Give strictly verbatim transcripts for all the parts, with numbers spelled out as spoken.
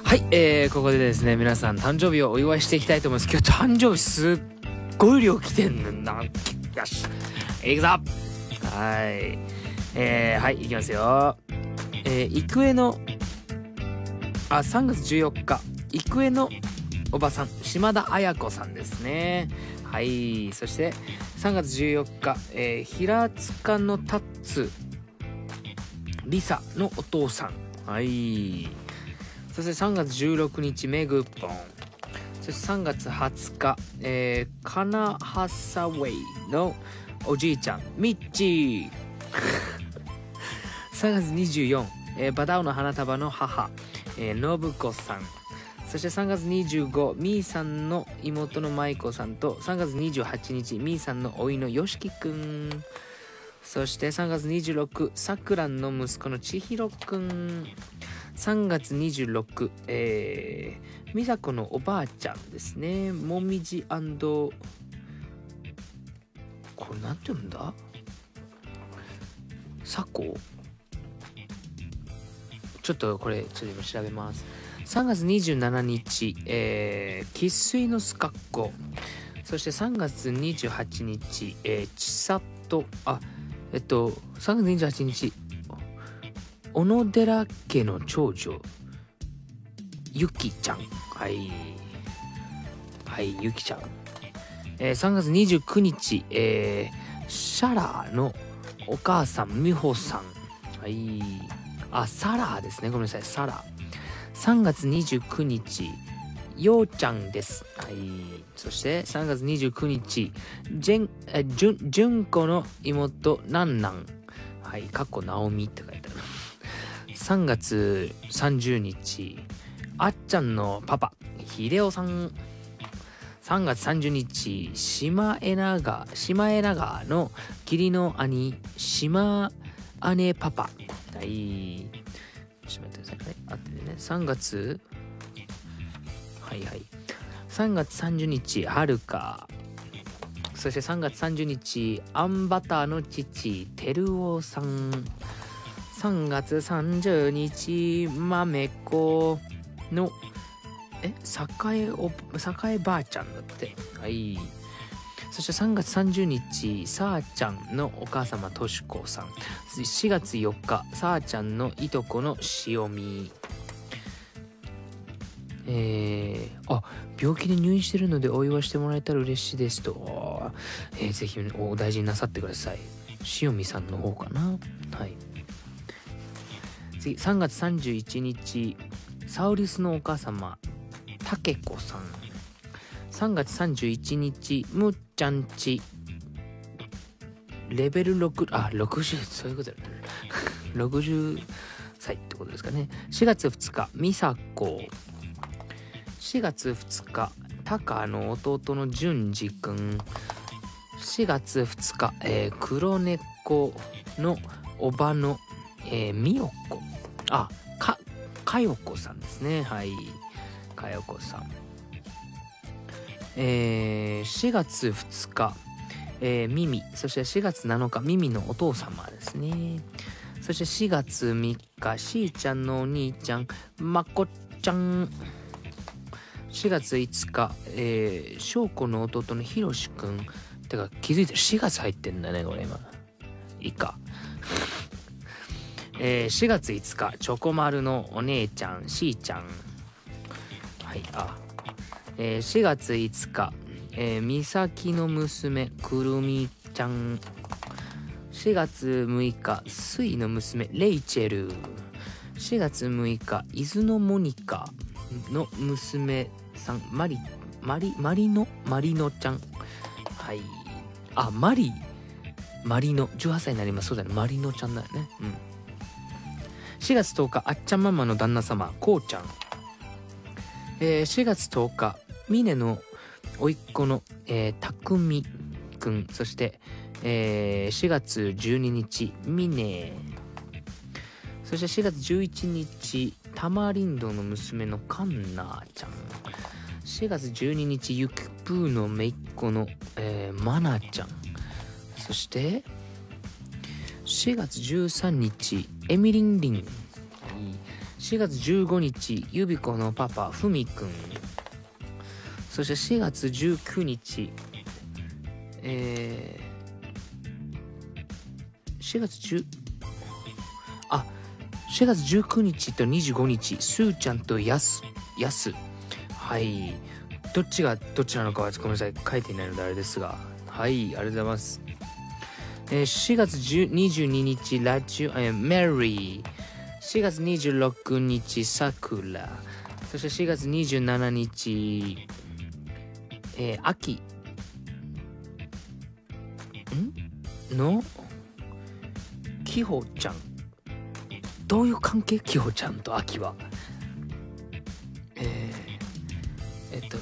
はい、えー、ここでですね、皆さん誕生日をお祝いしていきたいと思います。今日誕生日すっごい量来てんのな。よし、いくぞ。はい、えー、はい、いきますよ。えー、育英のあさんがつじゅうよっか、育英のおばさん島田彩子さんですね。はい、そしてさんがつじゅうよっか、えー、平塚のタッツリサのお父さん。はい、そしてさんがつじゅうろくにちメグポン。そしてさんがつはつか、えー、カナハサウェイのおじいちゃんミッチーさんがつにじゅうよっか、えー、バダオの花束の母、えー、信子さん。そしてさんがつにじゅうご、みーさんの妹の舞子さんと、さんがつにじゅうはちにちみーさんの甥のよしきくん。そしてさんがつにじゅうろく、さくらんの息子のちひろくん。さんがつにじゅうろく、えー、みさこのおばあちゃんですね。もみじ&これなんて読むんだ？さこ？ちょっとこれちょっと今調べます。さんがつにじゅうしちにち、えー、生粋のすかっこ。そしてさんがつにじゅうはちにち、えー、ちさと、あ、えっと、さんがつにじゅうはちにち、小野寺家の長女、ゆきちゃん。はい。はい、ゆきちゃん。えー、さんがつにじゅうくにち、えー、シャラーのお母さん、みほさん。はい。あ、サラーですね。ごめんなさい、サラー。さんがつにじゅうくにち、ようちゃんです。はい。そしてさんがつにじゅうくにち、じゅん、え、じゅん、じゅんこの妹、なんなん。はい。かっこなおみって書いてある。さんがつさんじゅうにち、あっちゃんのパパ、ひでおさん。さんがつさんじゅうにち、シマエナガ、シマエナガの義理の兄、シマ姉パパ。はい。ちょっと待ってくださいね。あってね。さんがつ、はいはい。さんがつさんじゅうにち、はるか。そしてさんがつさんじゅうにち、あんバターの父、てるおさん。さんがつさんじゅうにち、まめこの、え、栄お、栄ばあちゃんだって。はい。そしてさんがつさんじゅうにち、さあちゃんのお母様、としこさん。しがつよっか、さあちゃんのいとこのしおみ。えー、あ、病気で入院してるのでお祝いしてもらえたら嬉しいですと。えー、ぜひお大事になさってください。しおみさんの方かな。はい。次、さんがつさんじゅういちにち、サウリスのお母様、たけこさん。さんがつさんじゅういちにち、むっちゃんち、レベルろく、あ、ろくじゅう、そういうことだね。ろくじゅっさいってことですかね。しがつふつか、みさこ。しがつふつか、たかの弟のじゅんじくん。しがつふつか、えー、黒猫のおばの、えー、みよこ。あ、か、かよこさんですね。はい。かよこさん。えー、しがつふつか、えー、ミミ。そしてしがつなのか、ミミのお父様ですね。そしてしがつみっか、しーちゃんのお兄ちゃん、まこちゃん。しがついつか、えー、しょうこの弟のひろしくん。てか、気づいてるしがつ入ってんだね、これ今。いいか。えー、しがついつか、チョコマルのお姉ちゃん、しーちゃん。はい、あ。えー、しがついつか、えー、みさきの娘、くるみちゃん。しがつむいか、すいの娘、レイチェル。しがつむいか、伊豆のモニカの娘さん、マリ、マリ、マリノ、マリノちゃん。はい。あ、マリ、マリノ、じゅうはっさいになります。そうだね、マリノちゃんだよね。うん。しがつとおか、あっちゃんママの旦那様、こうちゃん。えー、しがつとおか、ミネの甥っ子の、えー、たくみくん。そして、えー、しがつじゅうににち、ミネ。そしてしがつじゅういちにち、タマリンドの娘のカンナーちゃん。しがつじゅうににち、ユキプーの姪っ子の、えー、マナちゃん。そして、しがつじゅうさんにち、エミリンリン。 しがつじゅうごにち、ゆびこのパパふみくん。そしてしがつじゅうくにち、えー、しがつじゅうあしがつじゅうくにちとにじゅうごにち、すーちゃんとやすやす、はい、どっちがどっちなのかはごめんなさい、書いていないのであれですが、はい、ありがとうございます。えー、しがつにじゅうににち、ラジオ、えー、メリー。しがつにじゅうろくにち、さくら。そしてしがつにじゅうしちにち、えー、秋んのきほちゃん。どういう関係？きほちゃんと秋は。えー、えっと、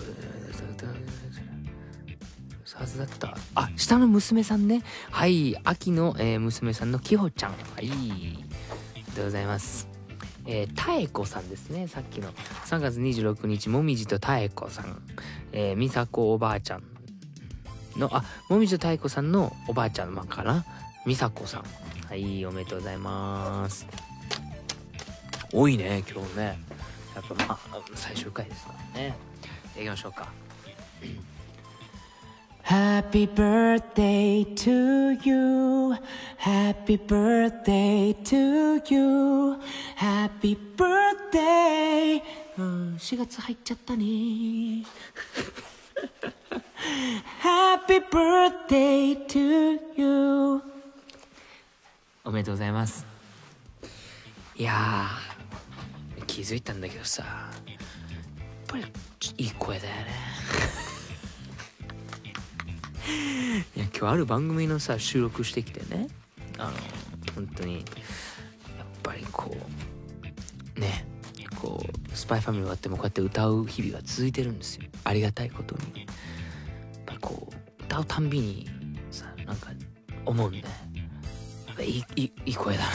はずだった。あ、下の娘さんね。はい、秋の、えー、娘さんのきほちゃん。はい、ありがとうございます。えー、たえこさんですね。さっきのさんがつにじゅうろくにち、もみじとたえこさん、えー、みさこおばあちゃんの、あ、もみじとたえこさんのおばあちゃんかな、みさこさん。はい、おめでとうございます。多いね今日ね。やっぱまあ最終回ですからね。行きましょうか。Happy birthday to you. Happy birthday to you. Happy birthday. うん、しがつ入っちゃったね。Happy birthday to you. おめでとうございます。いやー、気づいたんだけどさ、やっぱりいい声だよね。いや、今日ある番組のさ収録してきてね、あの本当にやっぱりこうね、こうスパイファミリー終わってもこうやって歌う日々が続いてるんですよ。ありがたいことに。やっぱこう歌うたんびにさ、なんか思うんだよ。やっぱいいいいいい声だなって。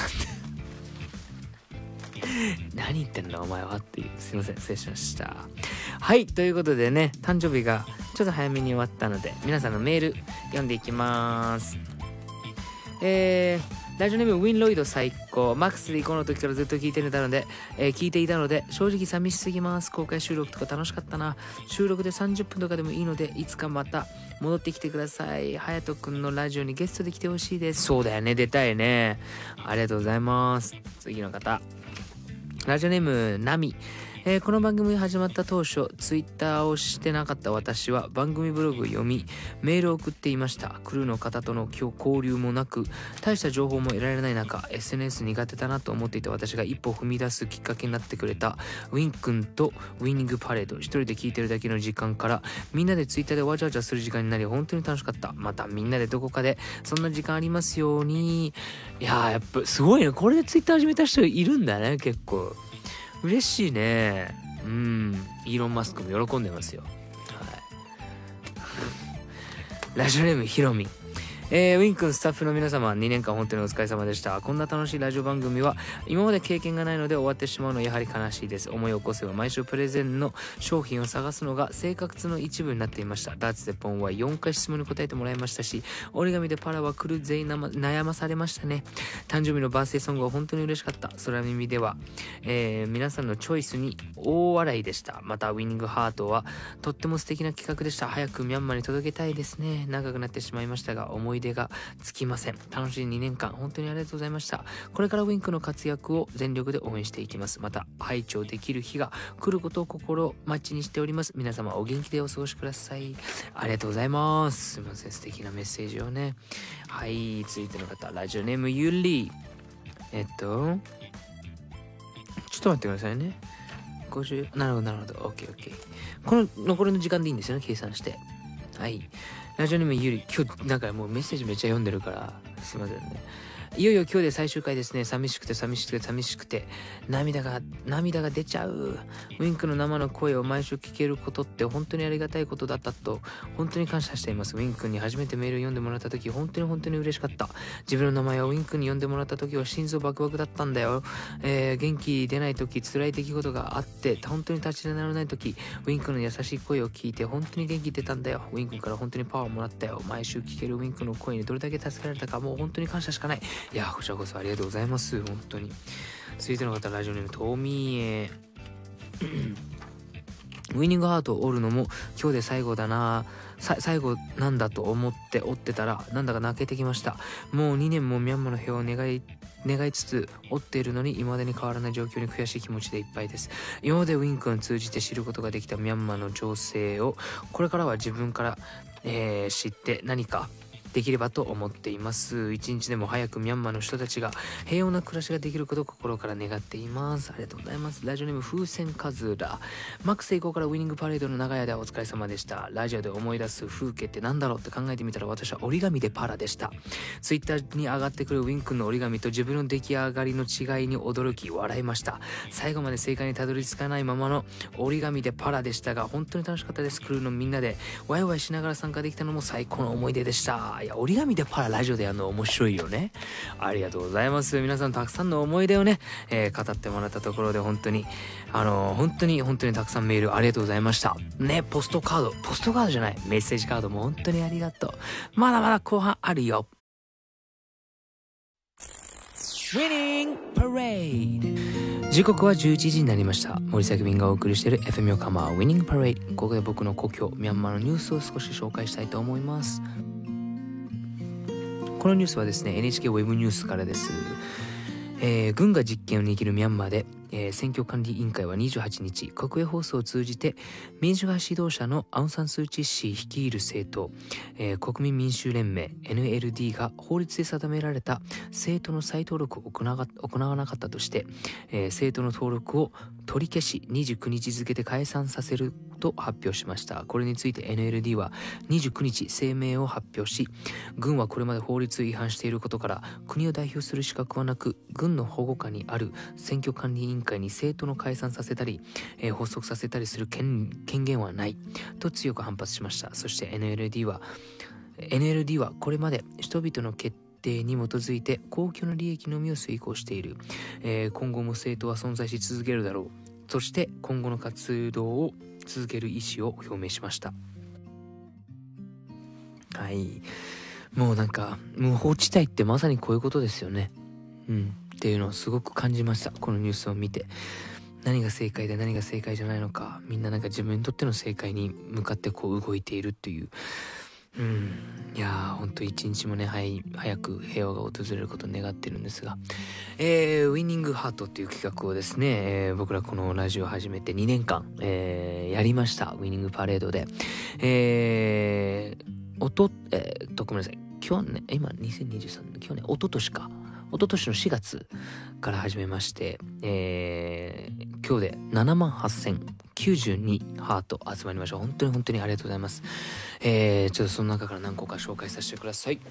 何言ってんだお前はっていう、すいません、失礼しました。はい、ということでね、誕生日がちょっと早めに終わったので、皆さんのメール読んでいきます。えー、ラジオネームウィンロイド最高。マックスで行こうの時からずっと聞いていたので、えー、聞いていたので正直寂しすぎます。公開収録とか楽しかったな。収録でさんじゅっぷんとかでもいいので、いつかまた戻ってきてください。はやとくんのラジオにゲストで来てほしいです。そうだよね、出たいね。ありがとうございます。次の方、ラジオネームナミ。えー、この番組が始まった当初、ツイッターをしてなかった私は番組ブログを読み、メールを送っていました。クルーの方との今日交流もなく、大した情報も得られない中、 エスエヌエス 苦手だなと思っていた私が一歩踏み出すきっかけになってくれたウィン君とウィニングパレード、一人で聞いてるだけの時間からみんなでツイッターでわちゃわちゃする時間になり、本当に楽しかった。またみんなでどこかでそんな時間ありますように。いやー、やっぱすごいね、これでツイッター始めた人いるんだね。結構嬉しいね。うん、イーロン・マスクも喜んでますよ。はい。ラジオネームひろみ。えー、ウィン君スタッフの皆様、にねんかん本当にお疲れ様でした。こんな楽しいラジオ番組は今まで経験がないので終わってしまうのはやはり悲しいです。思い起こせば毎週プレゼンの商品を探すのが生活の一部になっていました。ダーツでポンはよんかい質問に答えてもらいましたし、折り紙でパラは来る全員悩まされましたね。誕生日のバースデーソングは本当に嬉しかった。空耳では、えー、皆さんのチョイスに大笑いでした。またウィニングハートはとっても素敵な企画でした。早くミャンマーに届けたいですね。長くなってしまいましたが思い出がつきません。楽しいにねんかん本当にありがとうございました。これからウィンクの活躍を全力で応援していきます。また拝聴できる日が来ることを心待ちにしております。皆様お元気でお過ごしください。ありがとうございます。すいません、素敵なメッセージをね。はい、続いての方、ラジオネームゆり。えっとちょっと待ってくださいね。ごじゅう、なるほどなるほど、 オーケーオーケー。 この残りの時間でいいんですよね、計算して。はい、ラジオネームゆり。今日なんかもうメッセージめっちゃ読んでるからすいませんね。いよいよ今日で最終回ですね。寂しくて寂しくて寂しくて涙が涙が出ちゃう。ウィンクの生の声を毎週聞けることって本当にありがたいことだったと本当に感謝しています。ウィンクに初めてメールを読んでもらった時本当に本当に嬉しかった。自分の名前をウィンクに読んでもらった時は心臓バクバクだったんだよ。えー、元気出ない時、辛い出来事があって本当に立ち直らない時、ウィンクの優しい声を聞いて本当に元気出たんだよ。ウィンクから本当にパワーをもらったよ。毎週聞けるウィンクの声にどれだけ助けられたかもう本当に感謝しかない。いや、こちらこそありがとうございます。本当に続いての方、ラジオネームトミエウィニングハートを折るのも今日で最後だなさ最後なんだと思って折ってたらなんだか泣けてきました。もうにねんもミャンマーの平和を願い願いつつ折っているのに未だに変わらない状況に悔しい気持ちでいっぱいです。今までウィン君を通じて知ることができたミャンマーの情勢をこれからは自分から、えー、知って何かできればと思っています。一日でも早くミャンマーの人たちが平穏な暮らしができることを心から願っています。ありがとうございます。ラジオネーム風船カズラ。マックス成功からウィニングパレードの長い間お疲れ様でした。ラジオで思い出す風景って何だろうって考えてみたら私は折り紙でパラでした。ツイッターに上がってくるウィン君の折り紙と自分の出来上がりの違いに驚き笑いました。最後まで正解にたどり着かないままの折り紙でパラでしたが本当に楽しかったです。クルーのみんなでワイワイしながら参加できたのも最高の思い出でした。いや折り紙でパララジオでやるの面白いよね。ありがとうございます。皆さんたくさんの思い出をね、えー、語ってもらったところで本当にあのー、本当に本当にたくさんメールありがとうございましたね。ポストカードポストカードじゃないメッセージカードも本当にありがとう。まだまだ後半あるよ。ウィニングパレード時刻はじゅういちじになりました。森崎便がお送りしている エフエム 横浜ウィニングパレード。ここで僕の故郷ミャンマーのニュースを少し紹介したいと思います。このニュースはですね エヌエイチケー ウェブニュースからです。えー、軍が実権を握るミャンマーで、えー、選挙管理委員会はにじゅうはちにち国営放送を通じて民主派指導者のアウン・サン・スー・チー氏率いる政党、えー、国民民衆連盟 エヌエルディー が法律で定められた政党の再登録を行わ、行わなかったとして、えー、政党の登録を取り消しにじゅうくにち付で解散させると発表しました。これについて エヌエルディー はにじゅうくにち声明を発表し、軍はこれまで法律違反していることから国を代表する資格はなく軍の保護下にある選挙管理委員会に政党の解散させたり、えー、発足させたりする 権, 権限はないと強く反発しました。そして エヌエルディー は エヌエルディー はこれまで人々の決定に基づいて公共の利益のみを遂行している、えー、今後も政党は存在し続けるだろう。そして今後の活動を続ける意思を表明しました。はい、もうなんか無法地帯ってまさにこういうことですよね。うんっていうのをすごく感じました。このニュースを見て何が正解で何が正解じゃないのか、みんななんか自分にとっての正解に向かってこう動いているっていう、うんいやーほんと一日もね、はい、早く平和が訪れることを願ってるんですが、えー、ウィニングハートっていう企画をですね、えー、僕らこのラジオを始めてにねんかん、えー、やりました。ウィニングパレードで、えー、おとえー、っとごめんなさい去年今にせんにじゅうさんねん去年おととしか一昨年のしがつから始めまして、えー、今日でななまんはっせんきゅうじゅうにハート集まりました。本当に本当にありがとうございます。えー、ちょっとその中から何個か紹介させてください。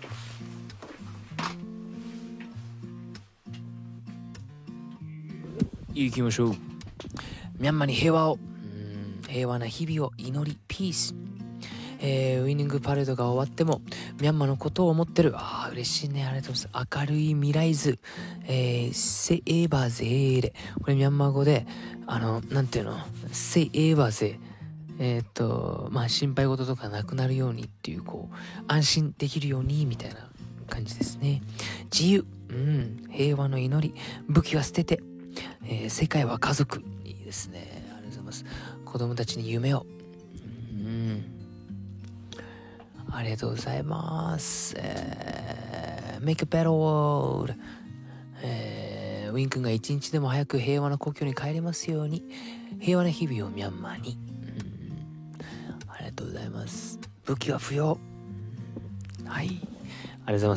行きましょう。ミャンマーに平和を、うん平和な日々を祈りピース。えー、ウィニングパレードが終わってもミャンマーのことを思ってる。あー嬉しいね、ありがとうございます。明るい未来図、えー、セエバゼーレ、これミャンマー語であのなんていうの、セエバゼえー、っとまあ心配事とかなくなるようにっていう、こう安心できるようにみたいな感じですね。自由、うん平和の祈り、武器は捨てて、えー、世界は家族、いいですね、ありがとうございます。子供たちに夢を、うんありがとうございます。えー、Make a better world、えー、ウィン君が一日でも早く平和な故郷に帰れますように。平和な日々をミャンマーに、うんありがとうございます。武器は不要、はいありがとうございます。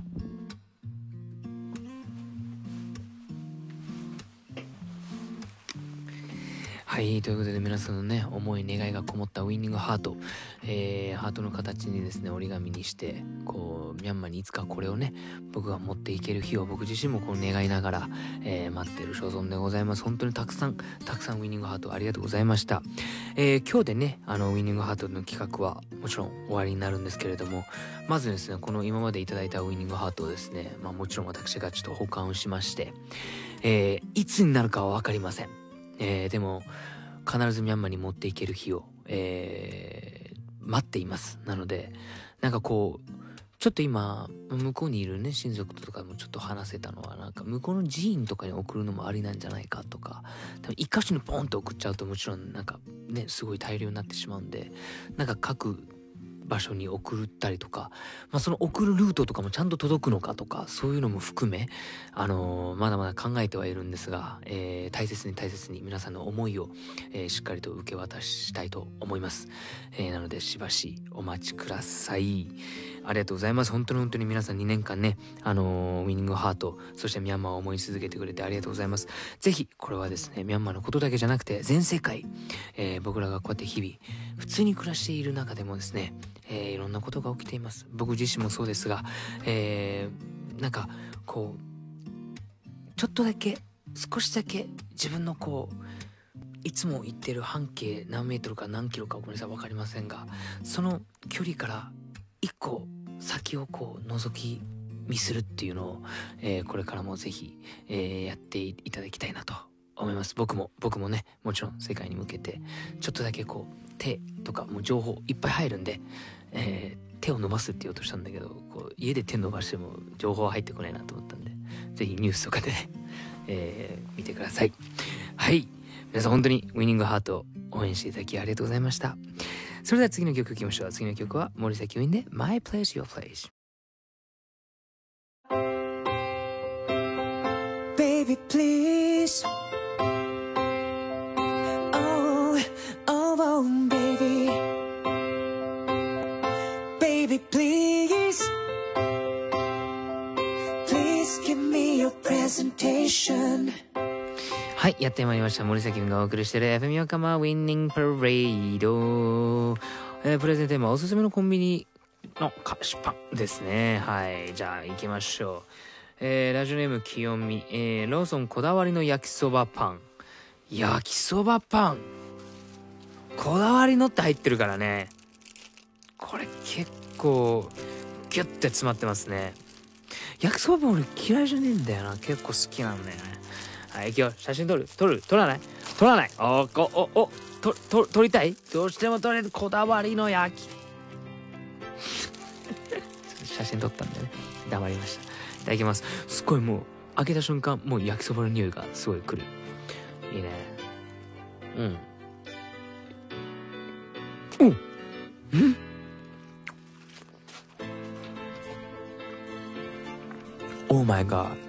はい、ということで皆さんのね思い願いがこもったウィニングハート、えー、ハートの形にですね折り紙にしてこうミャンマーにいつかこれをね僕が持っていける日を僕自身もこう願いながら、えー、待っている所存でございます。本当にたくさんたくさんウィニングハートありがとうございました。えー、今日でねあのウィニングハートの企画はもちろん終わりになるんですけれども、まずですねこの今までいただいたウィニングハートをですね、まあ、もちろん私がちょっと保管をしまして、えー、いつになるかは分かりません。えー、でも必ずミャンマーに持っていける日を、えー、待っています。なのでなんかこうちょっと今向こうにいるね親族とかもちょっと話せたのは、なんか向こうの寺院とかに送るのもありなんじゃないかとか、多分一箇所にポンと送っちゃうともちろんなんかねすごい大量になってしまうんで、なんか各場所に送ったりとか、まあ、その送るルートとかもちゃんと届くのかとか、そういうのも含め、あのー、まだまだ考えてはいるんですが、えー、大切に大切に皆さんの思いを、えー、しっかりと受け渡したいと思います、えー、なのでしばしお待ちください。ありがとうございます。本当に本当に皆さんにねんかんね、あのー、ウィニングハート、そしてミャンマーを思い続けてくれてありがとうございます。ぜひこれはですね、ミャンマーのことだけじゃなくて全世界、えー、僕らがこうやって日々普通に暮らしている中でもですね、えー、いろんなことが起きています。僕自身もそうですが、えー、なんかこうちょっとだけ少しだけ自分のこういつも行ってる半径何メートルか何キロかごめんなさい分かりませんが、その距離から一個先をこう覗き見するっていうのを、えー、これからもぜひ、えー、やっていただきたいなと思います。僕も僕もね、もちろん世界に向けてちょっとだけこう手とかもう情報いっぱい入るんで、えー、手を伸ばすって言おうとしたんだけど、こう家で手伸ばしても情報は入ってこないなと思ったんで、ぜひニュースとかでね、えー、見てください。はい、皆さん本当にウィニングハートを応援していただきありがとうございました。それでは次の曲いきましょう。次の曲は森崎ウィンで My Place Your Place。 Baby please Oh oh oh baby Baby please Please give me your presentation。 はい、やってまいりました。森崎がお送りしている エフエム 横浜ウィニングパレード、えー、プレゼンテーマおすすめのコンビニの菓子パンですね。はい、じゃあ行きましょう。えー、ラジオネームきよみ、えー、ローソンこだわりの焼きそばパン。焼きそばパンこだわりのって入ってるからね、これ結構ギュッて詰まってますね。焼きそばパン俺嫌いじゃねえんだよな、結構好きなんだよね。はい、行くよ。写真撮る撮る撮らない撮らない。おこおおとと撮りたい、どうしても撮れるこだわりの焼き写真撮ったんでね、黙りました。いただきます。すごいもう開けた瞬間もう焼きそばの匂いがすごい来る。いいね。うんうんうんオーマイガー。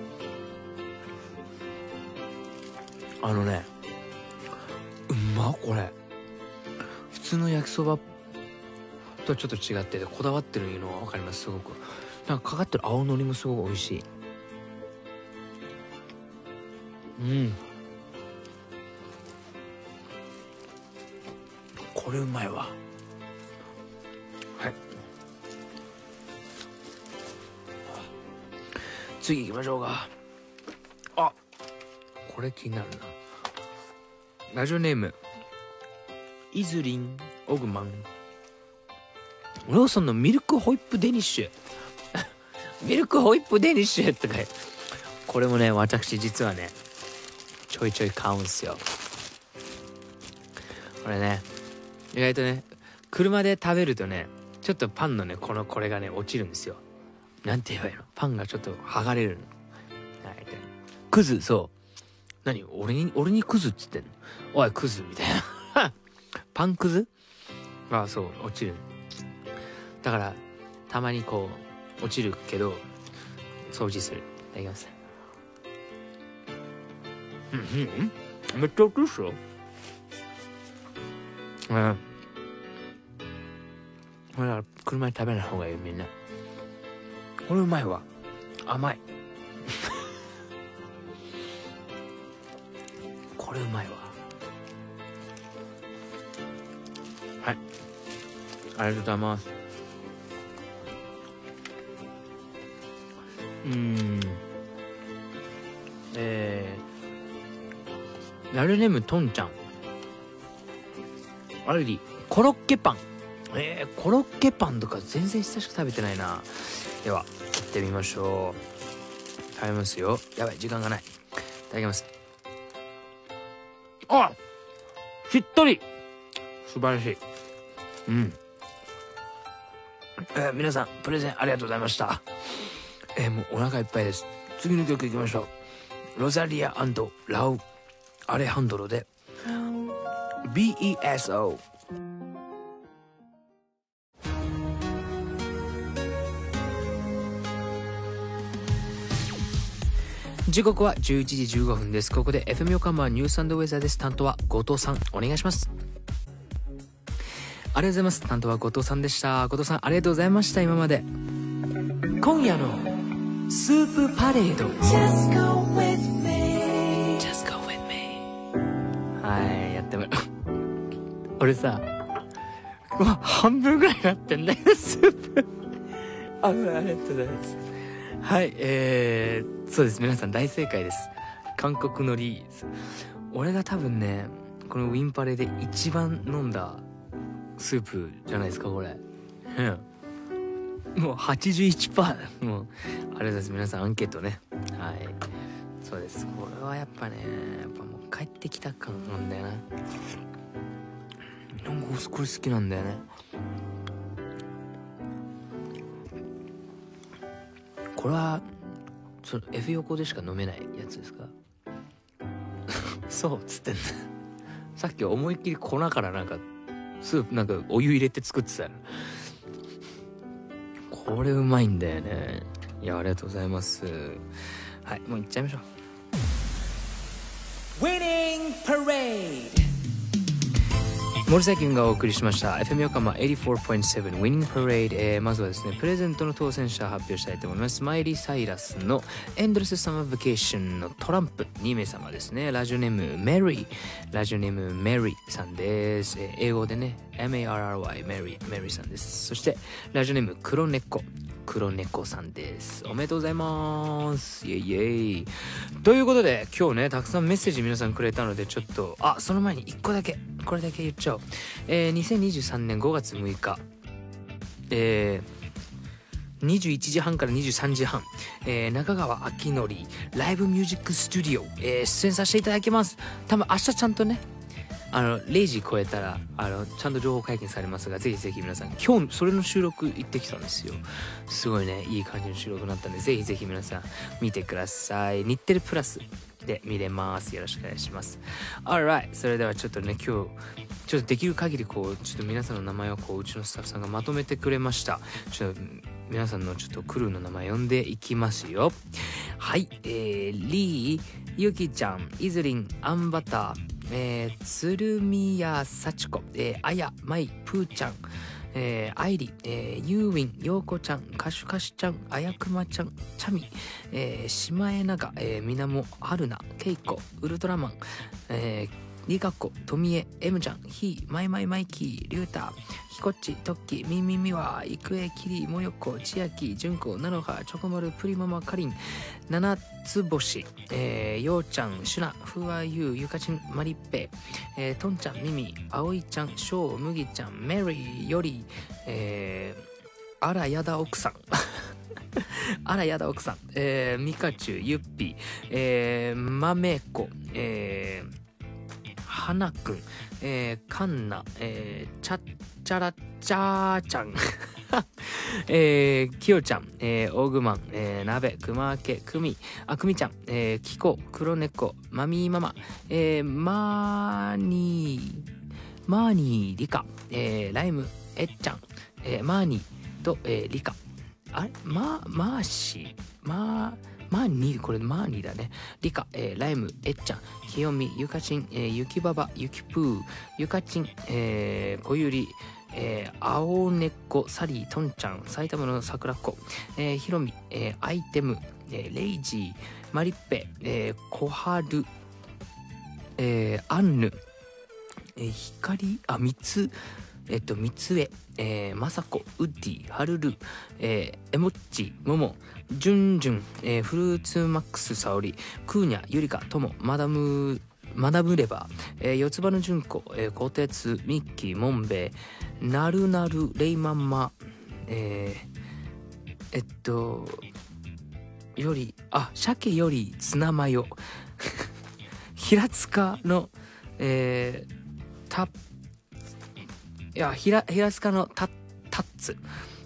あのね、うまこれ。普通の焼きそばとちょっと違っててこだわってるのは分かります。すごくなんかかかってる青のりもすごく美味しい。うんこれうまいわ。はい、次行きましょうか。あ、これ気になるな。ラジオネームイズリンオグマン。ローソンのミルクホイップデニッシュミルクホイップデニッシュとか、これもね私実はねちょいちょい買うんすよ。これね意外とね車で食べるとねちょっとパンのねこのこれがね落ちるんですよ。なんて言えばいいの、パンがちょっと剥がれるの。はい、クズ。そう何俺に俺にクズっつってんの、おいクズみたいなパンクズあ、そう落ちる。だからたまにこう落ちるけど掃除する。いただきます。うんうんうんめっちゃ落ちるっしょ。うんこれだから車に食べない方がいい。みんなこれうまいわ。甘いこれうまいわ。はい、ありがとうございます。うーんえー、ラルネームトンちゃん。あれりコロッケパン。えー、コロッケパンとか全然久しく食べてないな。では行ってみましょう。食べますよ。やばい時間がない。いただきます。あ、しっとり素晴らしい。うんいたえー、皆さんプレゼンありがとうございました。えー、もうお腹いっぱいです。次の曲いきましょう。ロザリア&ラウ・アレハンドロで ビーイーエスオー。時刻はじゅういちじじゅうごふんです。ここで エフエム 横浜ニュース&ウェザーです。担当は後藤さん、お願いします。ありがとうございます。担当は後藤さんでした。後藤さんありがとうございました。今まで今夜のスープパレード Just go with me. Just go with me。 はいやってもらう俺さうわ半分ぐらいになってんだよスープあありがとうございます。はいえー、そうです、皆さん大正解です。韓国のリーズ、俺が多分ねこのウィンパレで一番飲んだスープじゃないですかこれ。うん、もう はちじゅういちパーセント もうありがとうございます。皆さんアンケートね。はいそうです。これはやっぱねやっぱもう帰ってきた感なんだよな。なんかこれ好きなんだよね。これはその F 横でしか飲めないやつですかそうっつってんださっき思いっきり粉からなんかスープなんかお湯入れて作ってたよ。これうまいんだよね。いやありがとうございます。はいもういっちゃいましょう。 Winning Parade 森崎君がお送りしました エフエム 横浜 はちじゅうよんてんなな Winning Parade、えー、まずはですねプレゼントの当選者発表したいと思います。スマイリーサイラスのエンドレスサマーバケーションのトランプにめい様ですね。ラジオネームメリーラジオネームメリーさんです、えー、英語でね エムエーアールアールワイ メリーメリーさんです。そしてラジオネーム黒猫黒猫さんです。おめでとうございます。イエイイエイ。ということで今日ねたくさんメッセージ皆さんくれたのでちょっとあその前にいっこだけこれだけ言っちゃおう。えー、にせんにじゅうさんねんごがつむいかえーにじゅういちじはんからにじゅうさんじはん、えー、中川明則ライブミュージックスタジオ、えー、出演させていただきます。多分明日ちゃんとねあのれいじ超えたらあのちゃんと情報解禁されますが、ぜひぜひ皆さん今日それの収録行ってきたんですよ。すごいねいい感じの収録になったんでぜひぜひ皆さん見てください。日テレプラスで見れます。よろしくお願いします。 Alright それではちょっとね今日ちょっとできる限りこうちょっと皆さんの名前をこううちのスタッフさんがまとめてくれました。ちょっと皆さんのちょっとクルーの名前呼んでいきますよ。はい、えー、リー、ゆきちゃん、いずりん、あんバター、えー、鶴宮幸子、えー、あや、まい、ぷーちゃん、えー、あいり、えー、ゆうウィン、ようこちゃん、かしゅかしちゃん、あやくまちゃん、ちゃみ、えー、しまえなが、えー、みなも、はるな、けいこ、ウルトラマン、えー、りかこ、とみえ、エムちゃん、ひ、まいまいまいき、りゅうた、ひこっち、とっき、みみみわ、いくえ、きり、もよこ、ちあき、じゅんこ、なのは、ちょこまる、プリママ、かりん、ななつぼし、えー、ようちゃん、しゅな、ふわゆう、ゆかちん、まりっぺ、えー、とんちゃん、みみ、あおいちゃん、しょう、むぎちゃん、メリーより、えー、あらやだ奥さん。あらやだ奥さん、えー、ミカチュウ、ゆっぴ、えー、まめこ、えー、はなくん、えー、かんな、えー、ちゃっちゃらちゃーちゃん、えー、きよちゃん、えー、おぐまん、えー、なべ、くまけ、くみ、あくみちゃん、えー、きこ、くろねこ、まみーママ、えー、まーにー、マーニーりか、えー、ライム、えっちゃん、えー、マーニーと、えー、りか、あれま、マーシー、まー、マーニー、これマーニーだね。リカ、えー、ライム、えっちゃん、ひよみ、ゆかちん、えー、ゆきばば、ゆきぷー、ゆかちん、えー、こゆり、えー、あおねっこ、サリー、とんちゃん、埼玉のさくらっこ、えー、ひろみ、えー、アイテム、えー、レイジー、マリッペ、えー、こはる、えー、アンヌ、えー、ひかり、あ、みつ、えっと、みつえ、えー、まさこ、ウッディ、はるる、えー、えもっち、もも、じゅんじゅん、えー、フルーツマックス、さおり、クーニャ、ゆりか、とも、マダム、マダムレバー、えー、四つ葉のじゅんこ、えー、こてつ、ミッキー、モンベイ、なるなる、レイマンマ、えー、えっと、より、あ、鮭よりツナマヨ、平塚の、えー、た、いや、ひら、平塚のタッ、タッツ、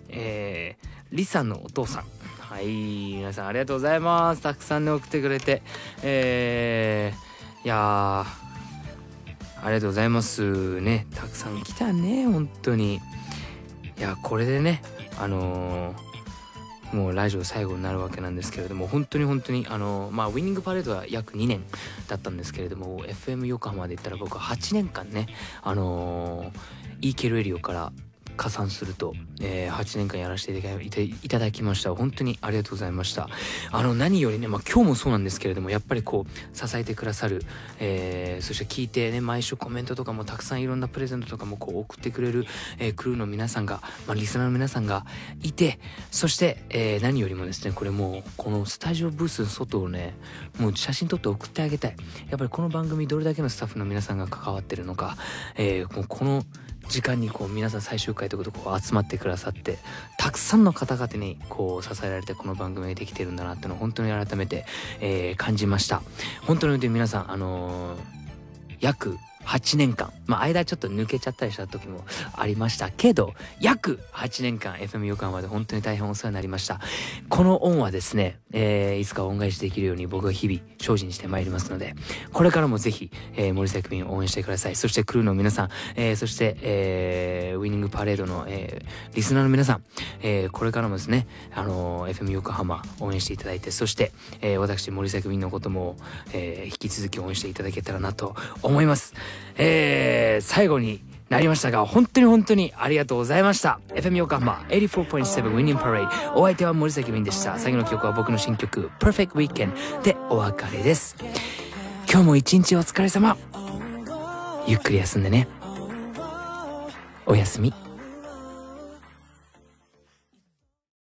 えー、リサのお父さん。はい、皆さんありがとうございます。たくさんね送ってくれて、えー、いやーありがとうございますね。たくさん来たね本当に。いやこれでねあのーもうラジオ最後になるわけなんですけれども、本当に本当にあのまあウィニングパレードは約にねんだったんですけれども、 エフエム 横浜で言ったら僕ははちねんかんねあのー、イーケーエルエリオから加算すると、えー、はちねんかんやらせていただき、いただきました。本当にありがとうございました。あの何よりね、まあ今日もそうなんですけれども、やっぱりこう支えてくださる、えー、そして聞いてね毎週コメントとかもたくさんいろんなプレゼントとかもこう送ってくれる、えー、クルーの皆さんが、まあ、リスナーの皆さんがいて、そして、えー、何よりもですね、これもうこのスタジオブースの外をねもう写真撮って送ってあげたい。やっぱりこの番組どれだけのスタッフの皆さんが関わってるのか、えー、この時間にこう皆さん最終回ということでこう集まってくださって、たくさんの方々にこう支えられてこの番組ができてるんだなっていうのを本当に改めて、えー、感じました。本当に皆さんあのー、約はちねんかん、まあ間ちょっと抜けちゃったりした時もありましたけど、約はちねんかん エフエム 横浜で本当に大変お世話になりました。この恩はですね、えー、いつか恩返しできるように僕は日々精進してまいりますので、これからもぜひ、えー、森崎便を応援してください。そしてクルーの皆さん、えー、そして、えー、ウィニングパレードの、えー、リスナーの皆さん、えー、これからもですね、あのー、エフエム 横浜応援していただいて、そして、えー、私森崎便のことも、えー、引き続き応援していただけたらなと思います。えー、最後になりましたが、本当に本当にありがとうございました。 エフエム 横浜 はちじゅうよんてんなな Winning Parade、 お相手は森崎ウィンでした。最後の曲は僕の新曲 Perfect Weekend でお別れです。今日も一日お疲れ様。ゆっくり休んでね。おやすみ。